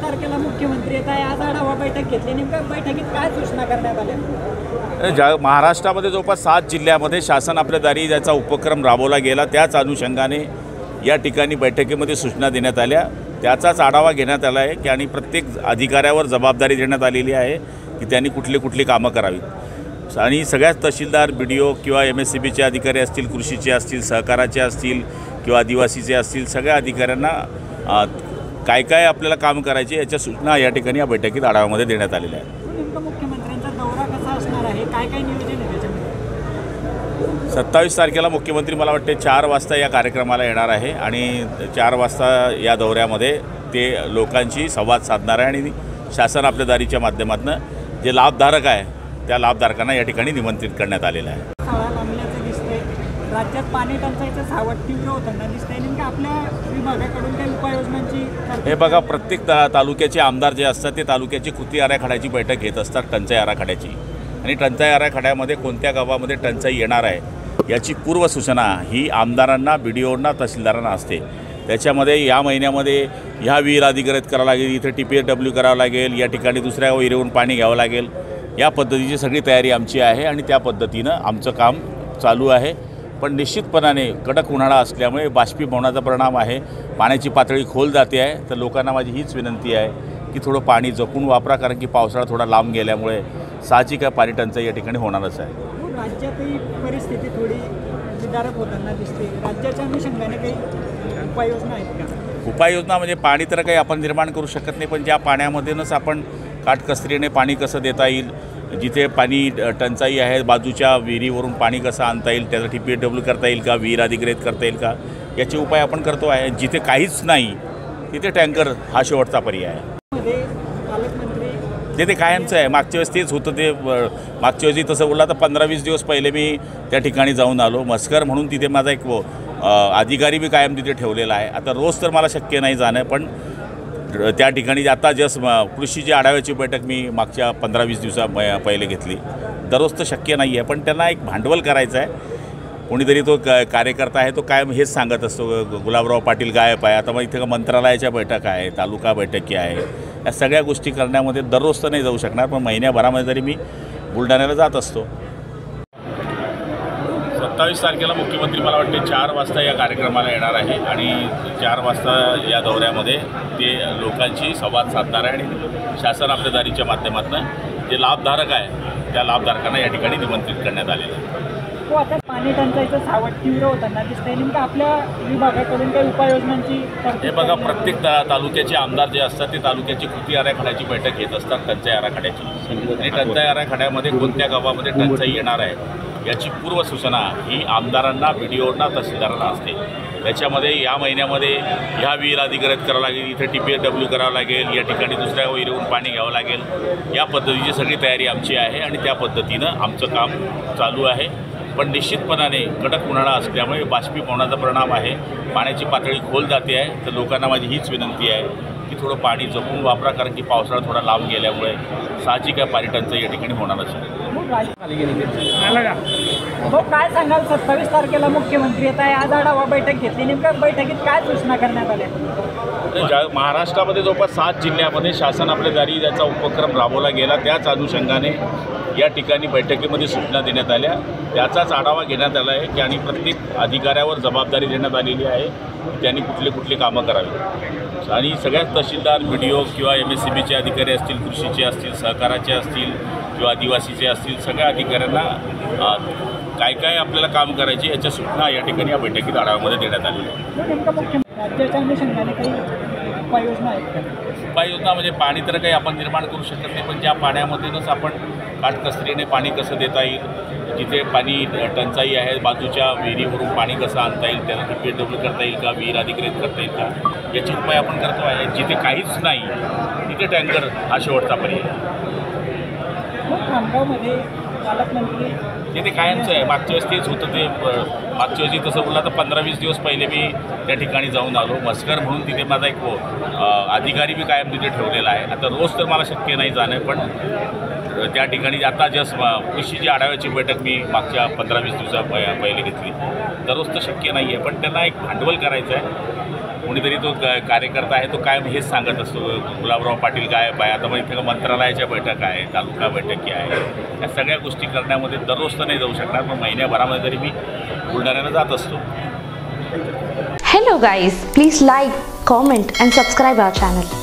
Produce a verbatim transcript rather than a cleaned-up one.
तारखेला मुख्यमंत्री येत आहे, आज आढावा बैठक घेतली, नेमकं बैठकीत काय सूचना करण्यात आल्या? ज्या महाराष्ट्रामध्ये जवळपास सात जिल्ह्यामध्ये शासन आपल्या दारी ज्याचा उपक्रम राबवला गेला त्याच अनुषंगाने या ठिकाणी बैठकीमध्ये सूचना देण्यात आल्या, त्याचाच आढावा घेण्यात आला आहे की आणि प्रत्येक अधिकाऱ्यावर जबाबदारी देण्यात आलेली आहे की त्यांनी कुठली कुठली कामं करावीत आणि सगळ्याच तहसीलदार, बी डी ओ किंवा एम एस सी बीचे अधिकारी असतील, कृषीचे असतील, सहकाराचे असतील किंवा आदिवासीचे असतील, सगळ्या अधिकाऱ्यांना काय काय आपल्याला काम करायचे याच्या सूचना या ठिकाणी या बैठकीत आढाव्यामध्ये देण्यात आलेल्या आहेत. नेमकं मुख्यमंत्र्यांचा दौरा कसा असणार आहे, काय काय नियोजन आहे त्याच्यामध्ये? सत्तावीस तारखेला मुख्यमंत्री मला वाटते चार वाजता या कार्यक्रमाला येणार आहे आणि चार वाजता या दौऱ्यामध्ये ते लोकांशी संवाद साधणार आहे आणि शासन आपल्या दारीच्या माध्यमातून जे लाभधारक आहे त्या लाभधारकांना या ठिकाणी निमंत्रित करण्यात आलेलं आहे. शाळा लांबल्याचं दिसतंय, राज्यात पाणी टंचाईचं सावट तीव्र होताना दिसतंय, नेमकं आपल्या विभागाकडून काही उपाययोजनांची? हे बघा, प्रत्येक ता तालुक्याचे आमदार जे असतात ते तालुक्याची कृती आराखड्याची बैठक घेत असतात, टंचाई आराखड्याची, आणि टंचाई आराखड्यामध्ये कोणत्या गावामध्ये टंचाई येणार आहे याची पूर्वसूचना ही आमदारांना, बी डी ओंना, तहसीलदारांना असते. त्याच्यामध्ये या महिन्यामध्ये ह्या विहीर अधिग्रहित करावं लागेल, इथे टी पी एस डब्ल्यू करावं लागेल, या ठिकाणी दुसऱ्या विहिरीवरून पाणी घ्यावं लागेल, या पद्धतीची सगळी तयारी आमची आहे आणि त्या पद्धतीनं आमचं काम चालू आहे. पण निश्चितपणाने कडक उन्हाळा असल्यामुळे बाष्पीभवनाचा परिणाम आहे, पाण्याची पातळी खोल जाते आहे, तर लोकांना माझी हीच विनंती आहे की थोडं पाणी जपून वापरा, कारण की पावसाळा थोडा लांब गेल्यामुळे साहजिक आहे पाणी टंचाई या ठिकाणी होणारच आहे. राज्यातही परिस्थिती थोडी विदारक होताना दिसते, राज्याच्या अनुषंगाने काही उपाययोजना आहेत का? उपाययोजना म्हणजे पाणी तर काही आपण निर्माण करू शकत नाही, पण ज्या पाण्यामधूनच आपण काटकसरीने पाणी कसं देता येईल, जिथे पाणी टंचाई आहे बाजूच्या विहिरीवरून पाणी कसं आणता येईल, त्याचा टी पी एस डब्ल्यू करता येईल का, विहीर अधिग्रहित करता येईल का, याचे उपाय आपण करतो आहे. जिथे काहीच नाही तिथे टँकर हा शेवटचा पर्याय आहे. ते ते कायमचं आहे, मागच्या वेळेस तेच होतं. ते मागच्या वेळेस तसं बोलला तर पंधरा वीस दिवस पहिले मी त्या ठिकाणी जाऊन आलो. मस्कर म्हणून तिथे माझा एक अधिकारी बी कायम तिथे ठेवलेला आहे. आता रोज तर मला शक्य नाही जाणं, पण त्या ठिकाणी आता जस्ट कृषीची आढाव्याची बैठक मी मागच्या पंधरा वीस दिवसा पहिले घेतली. दररोज तर शक्य नाही आहे, पण त्यांना एक भांडवल करायचं आहे. कोणीतरी तो क कार्यकर्ता आहे तो कायम हेच सांगत असतो, गुलाबराव पाटील गायब आहे. आता मग इथे मंत्रालयाच्या बैठक आहे, तालुका बैठकी आहे, या सगळ्या गोष्टी करण्यामध्ये दररोज तर नाही जाऊ शकणार, पण महिन्याभरामध्ये तरी मी बुलढाण्याला जात असतो. सत्तावीस तारखेला मुख्यमंत्री मला वाटते चार वाजता या कार्यक्रमाला येणार आहे आणि चार वाजता या दौऱ्यामध्ये ते लोकांशी संवाद साधणार आहे आणि शासन आपल्या दारीच्या माध्यमातून जे लाभधारक आहे त्या लाभधारकांना या ठिकाणी निमंत्रित करण्यात आलेलं आहे. हो, आता पाणी टंचाईचं सावट तीव्र होताना दिसतंय, नेमकं आपल्या विभागाकडून काही उपाययोजनांची? हे बघा, प्रत्येक ता तालुक्याचे आमदार जे असतात ते तालुक्याची कृती आराखड्याची बैठक घेत असतात, टंचाई आराखड्याची, आणि टंचाई आराखड्यामध्ये कोणत्या गावामध्ये टंचाई येणार आहे याची पूर्वसूचना ही आमदारांना, बी डी ओंना, तहसीलदारांना असते. त्याच्यामध्ये या महिन्यामध्ये ह्या विहीर अधिग्रहित करावं लागेल, इथे टी पी एस डब्ल्यू करावं लागेल, या ठिकाणी दुसऱ्या विहिरीवरून पाणी घ्यावं लागेल, या पद्धतीची सगळी तयारी आमची आहे आणि त्या पद्धतीनं आमचं काम चालू आहे. पण निश्चितपणाने कडक उन्हाळा असल्यामुळे बाष्पीभवनाचा परिणाम आहे, पाण्याची पातळी खोल जाते आहे, तर लोकांना माझी हीच विनंती आहे की थोडं पाणी जपून वापरा, कारण की पावसाळा थोडा लांब गेल्यामुळे साहजिक आहे पाणी टंचाई या ठिकाणी होणारच आहे. हो, काय सांगाल, सत्तावीस तारखेला मुख्यमंत्री येत आहे, आज आढावा बैठक घेतली, नेमकं बैठकीत काय सूचना करण्यात आल्या? ज्या महाराष्ट्रामध्ये जवळपास सात जिल्ह्यामध्ये शासन आपल्या दारी ज्याचा उपक्रम राबवला गेला त्याच अनुषंगाने या ठिकाणी बैठकीमध्ये सूचना देण्यात आल्या, त्याचाच आढावा घेण्यात आला आहे की आणि प्रत्येक अधिकाऱ्यावर जबाबदारी देण्यात आलेली आहे की त्यांनी कुठली कुठली कामं करावी. आणि सगळ्यात तहसीलदार, बी डी ओ किंवा एम एस सी बीचे अधिकारी असतील, कृषीचे असतील, सहकाराचे असतील किंवा आदिवासीचे असतील, सगळ्या अधिकाऱ्यांना काय काय आपल्याला काम करायचे याच्या सूचना या ठिकाणी या बैठकीत आढाव्यामध्ये देण्यात आलेल्या आहेत. राज्याच्या अनुषंगाने काही उपाययोजना आहेत का? उपाययोजना म्हणजे पाणी तर काही आपण निर्माण करू शकत नाही, पण ज्या पाण्यामधूनच आपण काटकसरीने पाणी कसं देता येईल, जिथे पाणी टंचाई आहे बाजूच्या विहिरीवरून पाणी कसं आणता येईल, त्याला टी पी एस डब्ल्यू करता येईल का, विहीर अधिग्रहित करता येईल का, याचे उपाय आपण करतो आहे. जिथे काहीच नाही तिथे टँकर हा शेवटचा पर्याय. खामगावमध्ये पालकमंत्री ते ते कायमचं आहे, मागच्या वेळेस तेच होतं. ते मागच्या वेळेस तसं बोलला तर पंधरा वीस दिवस पहिले मी त्या ठिकाणी जाऊन आलो. मस्कर म्हणून तिथे माझा एक अधिकारी बी कायम तिथे ठेवलेला आहे. आता रोज तर मला शक्य नाही जाणं, पण त्या ठिकाणी आता जस्ट कृषीची आढाव्याची बैठक मी मागच्या पंधरा वीस दिवसा पहिले घेतली. दररोज तर शक्य नाही आहे, पण त्यांना एक भांडवल करायचं आहे. कोणीतरी तो क- कार्यकर्ता आहे तो काय हेच सांगत असतो, गुलाबराव पाटील गायब आहे, आता मग इथे मंत्रालयाच्या बैठक आहे, तालुका बैठकी आहे, या सगळ्या गोष्टी करण्यामध्ये दररोज तर नाही जाऊ शकणार, पण महिन्याभरामध्ये तरी मी बुलढाण्याला जात असतो. Hello guys, please like, comment and subscribe our channel.